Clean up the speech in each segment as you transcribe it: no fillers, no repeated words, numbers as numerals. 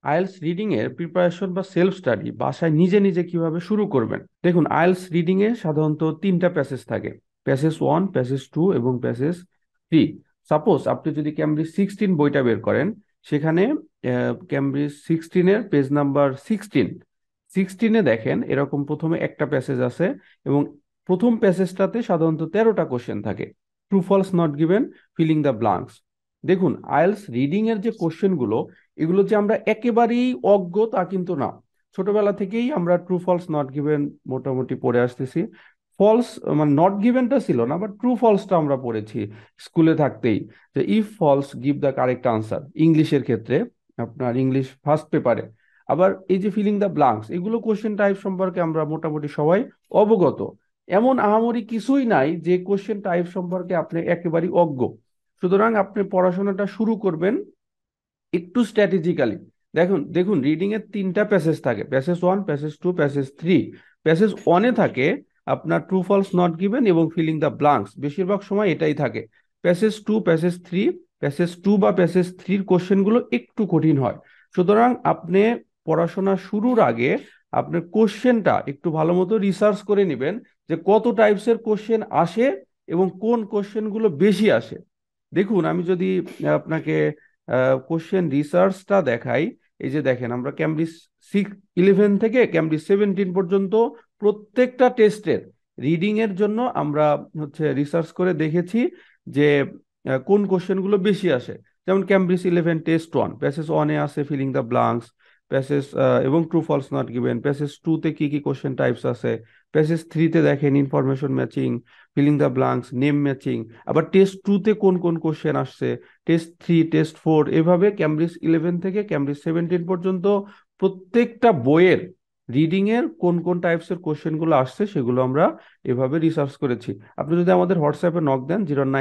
IELTS reading এর preparation বা self study বাসায় নিজে নিজে কিভাবে শুরু করবেন। দেখুন, আইএলটিএস রিডিং এ সাধারণত তিনটা প্যাসেজ থাকে: প্যাসেজ 1, প্যাসেজ 2 এবং প্যাসেজ 3। সাপোজ আপনি যদি ক্যামব্রিজ 16 বইটা বের করেন, সেখানে ক্যামব্রিজ 16 এর পেজ নাম্বার 16 দেখেন এরকম প্রথমে একটা প্যাসেজ আছে, এবং প্রথম প্যাসেজটাতে সাধারণত 13টা কোশ্চেন থাকে। True false not given, filling the blanks. দেখুন, আইএলটিএস রিডিং এর যে কোশ্চেনগুলো, এগুলো যে আমরা একেবারেই অজ্ঞ তা কিন্তু না। ছোটবেলা থেকেই আমরা ট্রু ফলস নট গিভেন মোটামুটি পড়ে আসতেছি। ফলস মানে নট গিভেনটা ছিল না, বাট ট্রু ফলসটা আমরা পড়েছি স্কুলে থাকতেই, যে if false give the correct answer, ইংলিশের ক্ষেত্রে, আপনার ইংলিশ ফার্স্ট পেপারে। আবার এই যে ফিলিং দ্য ব্লাঙ্কস, এগুলো কোশ্চেন টাইপ সম্পর্কে আমরা মোটামুটি সবাই অবগত। এমন আহামরি কিছুই নাই যে কোশ্চেন টাইপ সম্পর্কে আপনি একেবারেই অজ্ঞ। সুতরাং আপনি পড়াশোনাটা শুরু করবেন একটু স্ট্র্যাটেজিক্যালি। দেখুন দেখুন রিডিং এর তিনটা প্যাসেজ থাকে: প্যাসেজ 1, প্যাসেজ 2, প্যাসেজ 3। প্যাসেজ 1-এ থাকে আপনার ট্রু ফলস নট গিভেন এবং ফিলিং দ্য ব্লাঙ্কস, বেশিরভাগ সময় এটাই থাকে। প্যাসেজ 2, প্যাসেজ 2 বা প্যাসেজ 3-র কোশ্চেনগুলো একটু কঠিন হয়। সুতরাং আপনি পড়াশোনা শুরুর আগে আপনার কোশ্চেনটা একটু ভালো মতো রিসার্চ করে নেবেন, যে কত টাইপসের কোশ্চেন আসে এবং কোন কোশ্চেনগুলো বেশি আসে। দেখুন, আমি যদি আপনাকে কোশ্চেন রিসার্চটা দেখাই, এই যে দেখেন, আমরা ক্যামব্রিজ 11 থেকে ক্যামব্রিজ 17 পর্যন্ত প্রত্যেকটা টেস্টের রিডিং এর জন্য আমরা হচ্ছে রিসার্চ করে দেখেছি যে কোন কোশ্চেনগুলো বেশি আসে। যেমন ক্যামব্রিজ 11 টেস্ট 1, প্যাসেজ 1-এ আছে ফিলিং দ্য ব্লাঙ্কস, প্যাসেজ এবং true false not given. Passage 2-তে কি কি কোশ্চেন টাইপস আছে, প্যাসেজ 3-তে দেখেন information matching, filling the blanks, name matching. আবার টেস্ট 2-তে কোন কোন কোশ্চেন আসছে, টেস্ট 3, টেস্ট 4, এভাবে ক্যামব্রিজ 11 থেকে ক্যামব্রিজ 17 পর্যন্ত প্রত্যেকটা বইয়ের রিডিং এর কোন কোন টাইপস এর কোশ্চেন গুলো আসছে সেগুলো আমরা এভাবে রিসার্চ করেছি। আপনি যদি আমাদের হোয়াটসঅ্যাপে নক দেন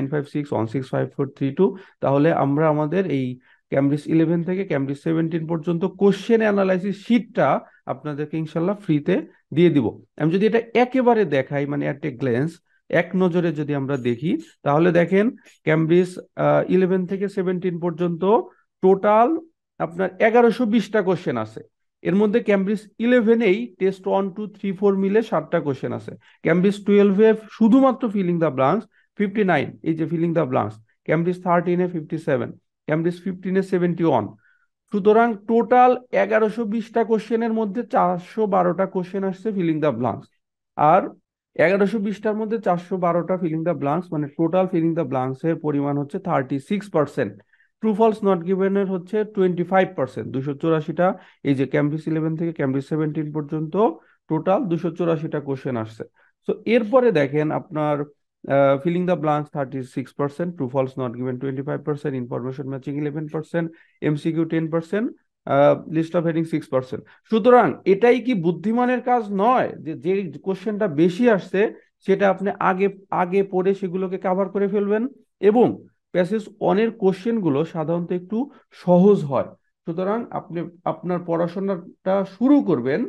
0956165432, তাহলে আমরা আমাদের এই ক্যামব্রিজ 11 থেকে ক্যামব্রিজ 17 পর্যন্ত কোশ্চেন অ্যানালাইসিস শিটটা আপনাদেরকে ইনশাল্লাহ ফ্রিতে দিয়ে দিব। আমি যদি এটা একেবারে দেখাই, মানে অ্যাট এ গ্ল্যান্স, এক নজরে যদি আমরা দেখি, তাহলে দেখেন ক্যামব্রিজ 11 থেকে 17 পর্যন্ত টোটাল আপনার 1120টা কোশ্চেন আছে। এর মধ্যে ক্যামব্রিজ 11-এই টেস্ট 1, 2, 3, 4 মিলে 60টা কোশ্চেন আছে। ক্যামব্রিজ 12-এ শুধুমাত্র ফিলিং দ্য ব্লাঙ্কস 59, এই যে ফিলিং দ্য ব্লাঙ্কস। ক্যামব্রিজ 13-এ 57, ক্যামব্রিজ 15-এ 71। সুতরাং টোটাল 1120টা কোশ্চেনের মধ্যে 412টা কোশ্চেন আসছে ফিলিং দ্য ব্লাঙ্কস। আর 1120টার মধ্যে 412টা ফিলিং দ্য ব্লাঙ্কস, মানে টোটাল ফিলিং দ্য ব্লাঙ্কস এর পরিমাণ হচ্ছে 36%। ট্রু ফলস নট গিভেন এর হচ্ছে 25%, 284টা। এই যে ক্যামব্রিজ 11 থেকে ক্যামব্রিজ 17 পর্যন্ত টোটাল 284টা কোশ্চেন আসছে। তো এরপরে দেখেন আপনার filling the blanks 36%, true false not given 25%, information matching 11%, MCQ 10%, list of heading 6%। সুতরাং এটাই কি বুদ্ধিমানের কাজ নয়, যে যে কোশ্চেনটা বেশি আসছে সেটা আপনি আগে আগে পড়ে সেগুলোকে কভার করে ফেলবেন। এবং প্যাসেজ 1-এর কোশ্চেনগুলো সাধারণত একটু সহজ হয়। সুতরাং আপনি আপনার পড়াশোনাটা শুরু করবেন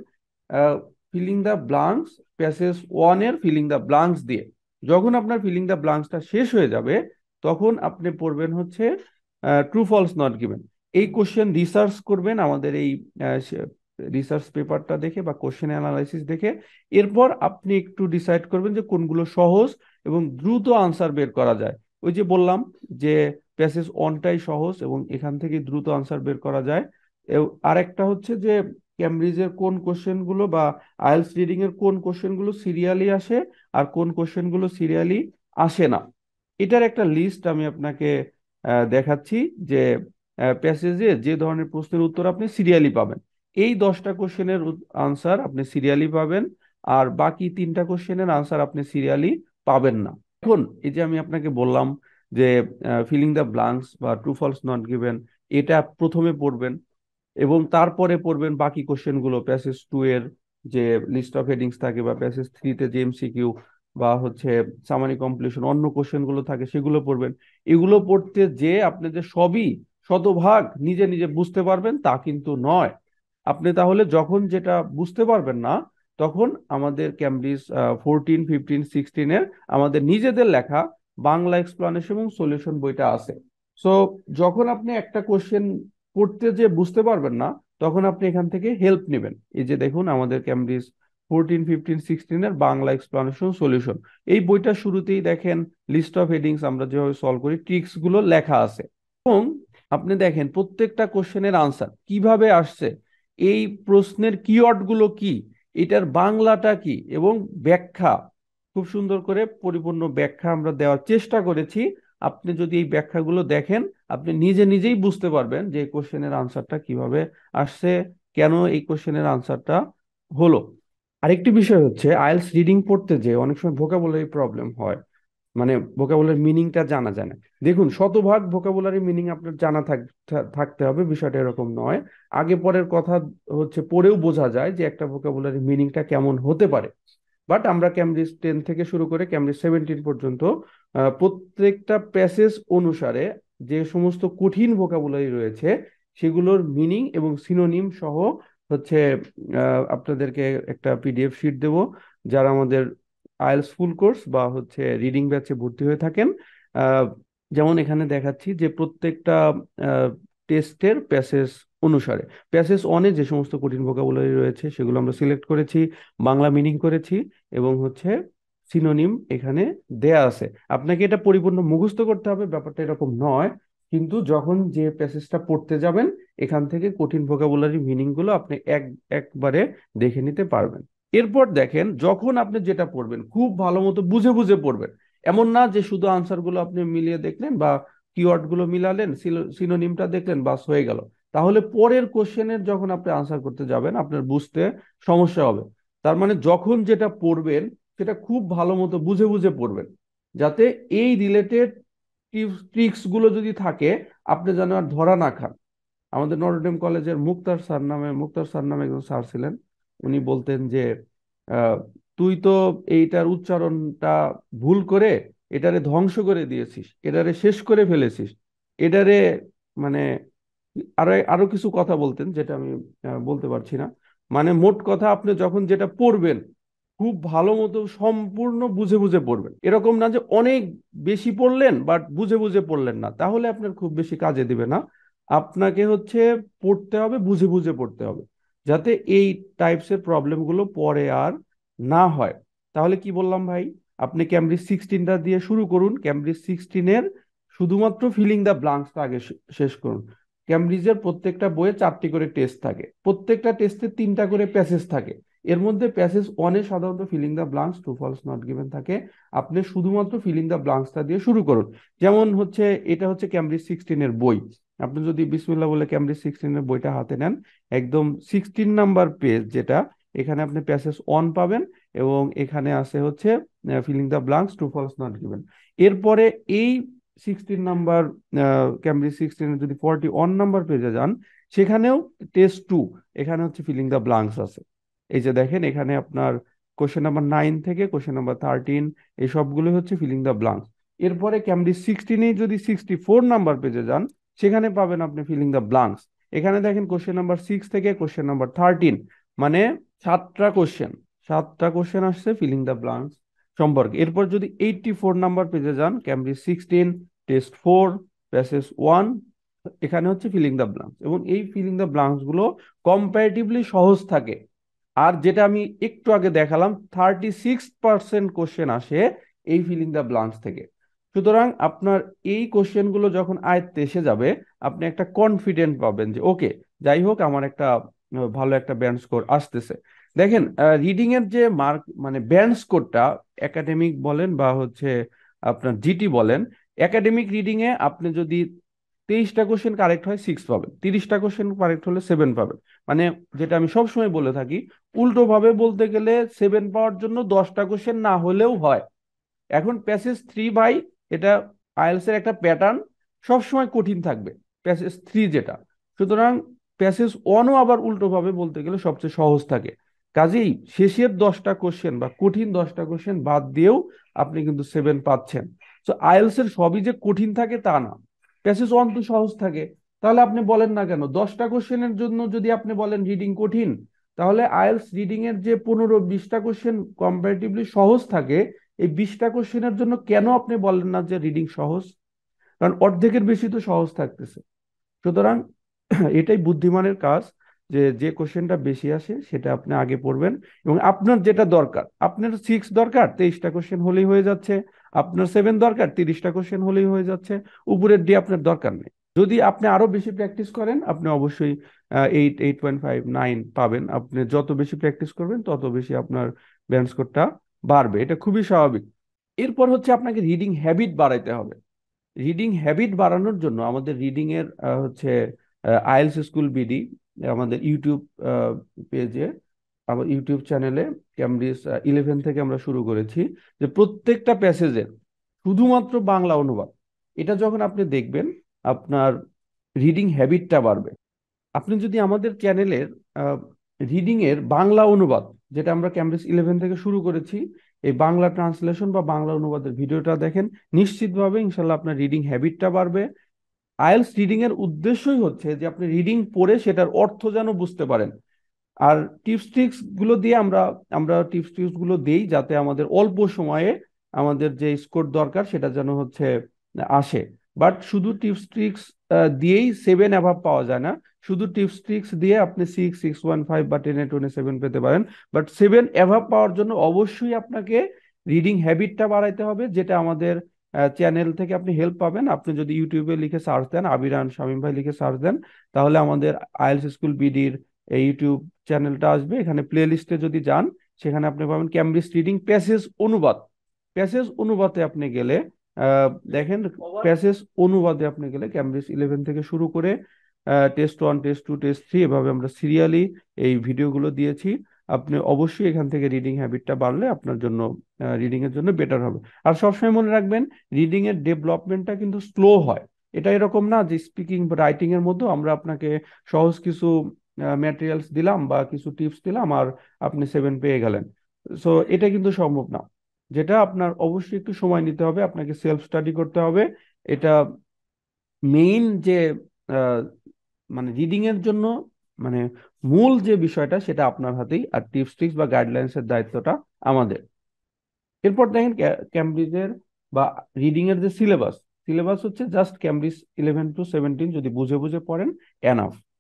ফিলিং দ্য ব্লাঙ্কস, প্যাসেজ 1-এর ফিলিং দ্য ব্লাঙ্কস দিয়ে। যখন আপনার ফিলিং দ্য ব্লাঙ্কসটা শেষ হয়ে যাবে, তখন আপনি পড়বেন হচ্ছে ট্রু ফলস নট গিভেন। এই কোশ্চেন রিসার্চ করবেন আমাদের এই রিসার্চ পেপারটা দেখে বা কোশ্চেন অ্যানালাইসিস দেখে। এরপর আপনি একটু ডিসাইড করবেন যে কোনগুলো সহজ এবং দ্রুত আনসার বের করা যায়। ওই যে বললাম যে প্যাসেজ 1টাই সহজ এবং এখান থেকে দ্রুত আনসার বের করা যায়। আরেকটা হচ্ছে যে ক্যামব্রিজের কোন কোশ্চেনগুলো বা আইএলটিএস রিডিং এর কোন কোশ্চেনগুলো সিরিয়ালি আসে আর কোন কোশ্চেনগুলো সিরিয়ালি আসে না, এটার একটা লিস্ট আমি আপনাকে দেখাচ্ছি। যে প্যাসেজে যে ধরনের প্রশ্নের উত্তর আপনি সিরিয়ালি পাবেন, এই 10টা কোশ্চেনের আনসার আপনি সিরিয়ালি পাবেন, আর বাকি 3টা কোশ্চেনের আনসার আপনি সিরিয়ালি পাবেন না। এখন এই যে আমি আপনাকে বললাম যে ফিলিং দ্য ব্লাঙ্কস বা ট্রু ফলস নট গিভেন, এটা প্রথমে পড়বেন এবং তারপরে পড়বেন বাকি কোশ্চেনগুলো, প্যাসেজ 2 এর যে লিস্ট অফ হেডিংস থাকে, বা প্যাসেজ 3-তে যে এমসিকিউ বা হচ্ছে সামারি কমপ্লিশন অন্য কোশ্চেনগুলো থাকে সেগুলো পড়বেন। এগুলো পড়তে যে আপনি যে সবই শতভাগ নিজে নিজে বুঝতে পারবেন তা কিন্তু নয়। আপনি তাহলে যখন যেটা বুঝতে পারবেন না, তখন আমাদের ক্যামব্রিজ 14, 15, 16-এর আমাদের নিজেদের লেখা বাংলা এক্সপ্লানেশন এবং সলিউশন বইটা আছে। সো যখন আপনি একটা কোশ্চেন পড়তে যে বুঝতে পারবেন না, তখন আপনি এখান থেকে হেল্প নেবেন। এই যে দেখুন আমাদের ক্যামব্রিজ 14, 15, 16 এর বাংলা এক্সপ্লানেশন সলিউশন, এই বইটার শুরুতেই দেখেন লিস্ট অফ হেডিংস আমরা যেভাবে সলভ করি ট্রিক্স গুলো লেখা আছে, এবং আপনি দেখেন প্রত্যেকটা কোশ্চেনের আনসার কিভাবে আসছে, এই প্রশ্নের কিওয়ার্ড গুলো কি, এটার বাংলাটা কি, এবং ব্যাখ্যা খুব সুন্দর করে পরিপূর্ণ ব্যাখ্যা আমরা দেওয়ার চেষ্টা করেছি। আপনি যদি এই ব্যাখ্যাগুলো দেখেন আপনি নিজে নিজেই বুঝতে পারবেন যে এই কোশ্চেনের আনসারটা কিভাবে আসছে, কেন এই কোশ্চেনের আনসারটা হলো। আরেকটি বিষয় হচ্ছে আইএলটিএস রিডিং পড়তে যে অনেক সময় ভোকাবুলারি প্রবলেম হয়, মানে ভোকাবুলারি মিনিংটা জানা যায় না। দেখুন শতভাগ ভোকাবুলারি মিনিং আপনার জানা থাকতে হবে, বিষয়টা এরকম নয়। আগে পরের কথা হচ্ছে পড়েও বোঝা যায় যে একটা ভোকাবুলারি মিনিংটা কেমন হতে পারে। বাট আমরা ক্যামব্রিজ 10 থেকে শুরু করে ক্যামব্রিজ 17 পর্যন্ত প্রত্যেকটা প্যাসেজ অনুসারে যে সমস্ত কঠিন ভোকাবুলারি রয়েছে সেগুলোর মিনিং এবং সিনোনিম সহ হচ্ছে আপনাদেরকে একটা পিডিএফ শিট দেব। যারা আমাদের আইএলটিএস ফুল কোর্স বা হচ্ছে রিডিং ব্যাচে ভর্তি হয়ে থাকেন, আহ, যেমন এখানে দেখাচ্ছি যে প্রত্যেকটা টেস্টের প্যাসেজ অনুসারে প্যাসেজ ওয়ানে যে সমস্ত কঠিন ভোকাবুলারি রয়েছে সেগুলো আমরা সিলেক্ট করেছি, বাংলা মিনিং করেছি, এবং হচ্ছে সিনোনিম এখানে দেয়া আছে। আপনাকে এটা পরিপূর্ণ মুখস্থ করতে হবে ব্যাপারটা এরকম নয়, কিন্তু যখন যে প্যাসেজটা পড়তে যাবেন এখান থেকে কঠিন ভোকাবুলারি মিনিং গুলো আপনি একবারে দেখে নিতে পারবেন। এরপর দেখেন যখন আপনি যেটা পড়বেন খুব ভালো মতো বুঝে বুঝে পড়বেন। এমন না যে শুধু আনসার গুলো আপনি মিলিয়ে দেখলেন বা কিওয়ার্ড গুলো মিলালেন, সিনোনিমটা দেখলেন বাস হয়ে গেল। তাহলে পরের কোশ্চেনের যখন আপনি আনসার করতে যাবেন আপনার বুঝতে সমস্যা হবে। তার মানে যখন যেটা পড়বেন সেটা খুব ভালো মতো বুঝে বুঝে পড়বেন, যাতে এই রিলেটেড ট্রিক্স গুলো যদি থাকে আপনি যেন আর ধরা না খান। আমাদের নটরডেম কলেজের মুক্তার স্যার নামে একজন স্যার ছিলেন। উনি বলতেন যে আহ, তুই তো এইটার উচ্চারণটা ভুল করে এটারে ধ্বংস করে দিয়েছিস, এটারে শেষ করে ফেলেছিস, এটারে মানে আরো আরো কিছু কথা বলতেন যেটা আমি বলতে পারছি না। মানে মোট কথা আপনি যখন যেটা পড়বেন খুব ভালো মতো সম্পূর্ণ বুঝে বুঝে পড়বেন, এরকম না যে অনেক বেশি পড়লেন বাট বুঝে বুঝে পড়লেন না, তাহলে আপনার খুব বেশি কাজে দিবে না। আপনাকে হচ্ছে পড়তে হবে, বুঝে বুঝে পড়তে হবে, যাতে এই টাইপসের প্রবলেমগুলো পরে আর না হয়। তাহলে কি বললাম ভাই, আপনি ক্যামব্রিজ 16টা দিয়ে শুরু করুন, ক্যামব্রিজ 16-এর শুধুমাত্র ফিলিং দ্য ব্লাঙ্কসটা আগে শেষ করুন। ক্যামব্রিজের প্রত্যেকটা বইয়ে 4টি করে টেস্ট থাকে, প্রত্যেকটা টেস্টে 3টা করে প্যাসেজ থাকে। এর মধ্যে প্যাসেজ ওয়ানে সাধারণত filling the blanks true false not given থাকে। আপনি শুধুমাত্র ফিলিং দ্য ব্লাঙ্কসটা দিয়ে শুরু করুন। যেমন হচ্ছে এটা হচ্ছে ক্যামব্রিজ 16-এর বই, আপনি যদি বিসমিল্লাহ বলে ক্যামব্রিজ 16-এর বইটা হাতে নেন, একদম 16 নাম্বার পেজ যেটা, এখানে আপনি প্যাসেজ ওয়ান পাবেন, এবং এখানে আছে হচ্ছে filling the blanks true false not given. এরপরে এই 16 নাম্বার ক্যামব্রিজ 16-এর যদি 41 নাম্বার পেজে যান, সেখানেও টেস্ট 2, এখানে হচ্ছে ফিলিং দ্য ব্লাঙ্কস আছে। এই যে দেখেন এখানে আপনার কোশ্চেন নাম্বার 9 থেকে কোশ্চেন নাম্বার 13 এই সবগুলো হচ্ছে ফিলিং দ্য ব্লাঙ্কস। এরপরে ক্যামব্রিজ 16-এ যদি 64 নাম্বার পেজে যান, সেখানে পাবেন আপনি ফিলিং দ্য ব্লাঙ্কস। এখানে দেখেন কোশ্চেন নাম্বার 6 থেকে কোশ্চেন নাম্বার 13, মানে 7টা কোশ্চেন, 7টা কোশ্চেন আসছে ফিলিং দ্য ব্লাঙ্কস সম্পর্কে। এরপর যদি 84 নাম্বার পেজে যান, ক্যামব্রিজ 16 টেস্ট 4 প্যাসেজ 1, এখানে হচ্ছে ফিলিং দ্য ব্লাঙ্কস, এবং এই ফিলিং দ্য ব্লাঙ্কস গুলো কম্পারেটিভলি সহজ থাকে। আর যেটা আমি একটু আগে দেখালাম 36% কোশ্চেন আসে এই ফিলিং দ্য ব্লাঙ্কস থেকে। সুতরাং আপনার এই কোশ্চেনগুলো যখন আয়ত্তে এসে যাবে আপনি একটা কনফিডেন্ট পাবেন যে ওকে, যাই হোক আমার একটা ভালো একটা ব্যান্ড স্কোর আসতেছে। দেখেন রিডিং এর যে মার্ক মানে ব্যান্ড স্কোরটা, একাডেমিক বলেন বা হচ্ছে আপনার জিটি বলেন, একাডেমিক রিডিং এ আপনি যদি 23টা কোশ্চেন কারেক্ট হয় 6 পাবেন, 30টা কোশ্চেন কারেক্ট হলে 7 পাবেন। মানে যেটা আমি সবসময় বলে থাকি, উল্টো ভাবে বলতে গেলে 7 পাওয়ার জন্য 10টা কোশ্চেন না হলেও হয়। এখন প্যাসেজ 3 ভাই, এটা আইএলটিএস এর একটা প্যাটার্ন, সবসময় কঠিন থাকবে প্যাসেজ 3 যেটা। সুতরাং প্যাসেজ 1ও আবার উল্টো ভাবে বলতে গেলে সবচেয়ে সহজ থাকে। কাজেই শেষের 10টা কোশ্চেন বা কঠিন 10টা কোশ্চেন বাদ দিয়েও আপনি কিন্তু 7 পাচ্ছেন। তো আইএলটিএস এর সবই যে কঠিন থাকে তা না, প্যাসেজ 1 তো সহজ থাকে। তাহলে আপনি বলেন না কেন 10টা কোশ্চেনের জন্য যদি আপনি বলেন রিডিং কঠিন, তাহলে আইএলটিএস রিডিং এর যে 15-20টা কোশ্চেন কম্পারেটিভলি সহজ থাকে, এই 20টা কোশ্চেনের জন্য কেন আপনি বলেন না যে রিডিং সহজ? কারণ অর্ধেকের বেশি তো সহজ থাকতেছে। সুতরাং এটাই বুদ্ধিমানের কাজ। যে যে কোশ্চেনটা বেশি আসে সেটা আপনি আগে পড়বেন, এবং আপনার যেটা দরকার, আপনার 6 দরকার 23টা কোশ্চেন হলেই হয়ে যাচ্ছে, আপনার 7 দরকার 30টা কোশ্চেন হলেই হয়ে যাচ্ছে, উপরের দিয়ে আপনার দরকার নেই। যদি আপনি আরো বেশি প্র্যাকটিস করেন আপনি অবশ্যই 8.5 9 পাবেন। আপনি যত বেশি প্র্যাকটিস করবেন তত বেশি আপনার ব্যান্ড স্কোরটা বাড়বে, এটা খুবই স্বাভাবিক। এরপর হচ্ছে আপনাকে রিডিং হ্যাবিট বাড়াইতে হবে। রিডিং হ্যাবিট বাড়ানোর জন্য আমাদের রিডিং এর হচ্ছে আইএলস স্কুল বিডি আমাদের ইউটিউব পেজে, আমার ইউটিউব চ্যানেলে ক্যামব্রিজ 11 থেকে আমরা শুরু করেছি যে প্রত্যেকটা প্যাসেজের শুধুমাত্র বাংলা অনুবাদ। এটা যখন আপনি দেখবেন আপনার রিডিং হ্যাবিটটা বাড়বে। আপনি যদি আমাদের চ্যানেলের রিডিং এর বাংলা অনুবাদ, যেটা আমরা ক্যামব্রিজ 11 থেকে শুরু করেছি, এই বাংলা ট্রান্সলেশন বা বাংলা অনুবাদের ভিডিওটা দেখেন, নিশ্চিতভাবে ইনশাল্লাহ আপনার রিডিং হ্যাবিটটা বাড়বে। আইএলস রিডিং এর উদ্দেশ্যই হচ্ছে যে আপনি রিডিং পড়ে সেটার অর্থ যেন বুঝতে পারেন। আর টিপস ট্রিক্স গুলো দিয়ে আমরা আমরা টিপস ট্রিক্স গুলো দেই যাতে আমাদের অল্প সময়ে আমাদের যে স্কোর দরকার সেটা যেন হচ্ছে আসে। বাট শুধু টিপস ট্রিক্স দিয়েই 7 অ্যাভাব পাওয়া যায় না। শুধু টিপস ট্রিক্স দিয়ে আপনি 6 615 বা 10 27 পেতে পারেন, বাট 7 অ্যাভাব পাওয়ার জন্য অবশ্যই আপনাকে রিডিং হ্যাবিটটা বাড়াইতে হবে, যেটা আমাদের চ্যানেল থেকে আপনি হেল্প পাবেন। আপনি যদি ইউটিউবে লিখে সার্চ দেন আবিরান শামীম ভাই লিখে সার্চ দেন, তাহলে আমাদের আইএলস স্কুল বিডির এই ইউটিউব চ্যানেলটা আসবে। এখানে প্লে লিস্টে যদি যান সেখানে আপনি পাবেন ক্যামব্রিজ রিডিং প্যাসেজ অনুবাদ। প্যাসেজ অনুবাদে আপনি গেলে দেখেন, প্যাসেজ অনুবাদে আপনি গেলে ক্যামব্রিজ 11 থেকে শুরু করে টেস্ট 1 টেস্ট 2 টেস্ট 3 এভাবে আমরা সিরিয়ালি এই ভিডিওগুলো দিয়েছি। আপনি অবশ্যই এখান থেকে রিডিং হ্যাবিটটা বাড়লে আপনার জন্য রিডিং এর জন্য বেটার হবে। আর সবসময় মনে রাখবেন রিডিং এর ডেভেলপমেন্টটা কিন্তু স্লো হয়। এটা এরকম না যে স্পিকিং বা রাইটিং এর মধ্যে আমরা আপনাকে সহজ কিছু ম্যাটেরিয়ালস দিলাম বা কিছু টিপস দিলাম আর আপনি 7 পেয়ে গেলেন। সো এটা কিন্তু সম্ভব না। যেটা আপনার অবশ্যই একটু সময় নিতে হবে, আপনাকে সেলফ স্টাডি করতে হবে। এটা মেইন যে আহ, মানে রিডিং এর জন্য মানে মূল যে বিষয়টা সেটা আপনার হাতেই, আর টিপস ট্রিক্স বা গাইডলাইন্স এর দায়িত্বটা আমাদের। এরপর দেখেন ক্যামব্রিজের বা রিডিং এর যে সিলেবাস, সিলেবাস হচ্ছে জাস্ট ক্যামব্রিজ 11 to 17 যদি বুঝে বুঝে পড়েন এনাফ।